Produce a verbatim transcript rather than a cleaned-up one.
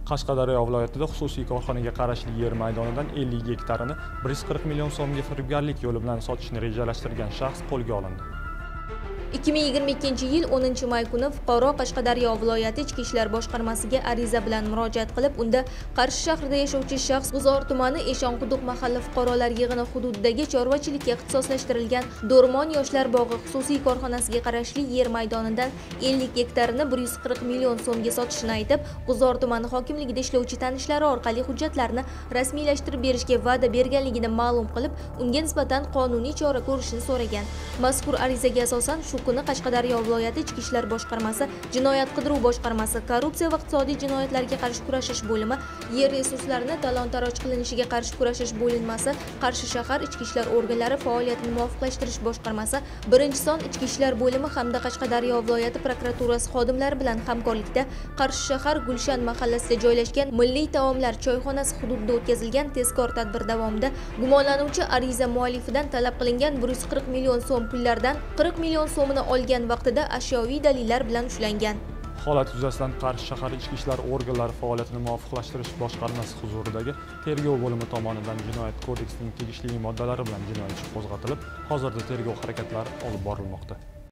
Qashqadaryo viloyatida xususiy korxonaga qarashli yer maydonidan ellik gektarini bir yuz qirq million so'mga firibgarlik yo'li bilan sotishni rejalashtirgan shaxs qo'lga olindi. ikki ming yigirma ikkinchi yil o'ninchi may kuni fuqaro Qashqadaryo viloyati Ichki ishlar boshqarmasiga ariza bilan murojaat qilib, unda Qarshi shahrida yashovchi shaxs G'uzor tumani Eshonquduq mahalla fuqarolar yig'ini hududidagi chorvachilikka ixtisoslashtirilgan Do'rmon yoshlar bog'i xususiy korxonasiga qarashli yer maydonidan ellik gektarini bir yuz qirq million so'mga sotishini aytib, G'uzor tumani hokimligida ishlovchi tanishlari orqali hujjatlarni rasmiylashtirib berishga va'da berganligini ma'lum qilib, unga nisbatan qonuniy chora ko'rishni so'ragan. Mazkur arizaga asosan shu kuni Qashqadaryo viloyati Ichki ishlar boshqarmasi, Jinoyat qidiruv boshqarmasi, Korrupsiya va iqtisodiy jinoyatlarga qarshi kurashish bo'limi, yer resurslarini talon-taroj qilinishiga qarshi kurashish bo'linmasi, Qarshi shahar ichki ishlar organlari faoliyatini muvofiqlashtirish boshqarmasi, birinchi son ichki ishlar bo'limi hamda Qashqadaryo viloyati prokuraturasi xodimlari bilan hamkorlikda Qarshi shahar Gulshan mahallasida joylashgan Milliy taomlar choyxonasi hududida o'tkazilgan tezkor tadbir davomida gumonlanuvchi ariza muallifidan talab qilingan bir yuz qirq million so'm pullardan qirq million so'mini olgan vaqtida ashyoviy dalillar bilan ushlangan. Holat yuzasidan Qarshi shahar ichki ishlar organlari faoliyatini muvofiqlashtirish boshqarmasi huzuridagi tergov bo'limi tomonidan Jinoyat kodeksining tegishli moddalari bilan jinoyat ishi qo'zg'atilib, hozirda tergov harakatlari olib borilmoqda.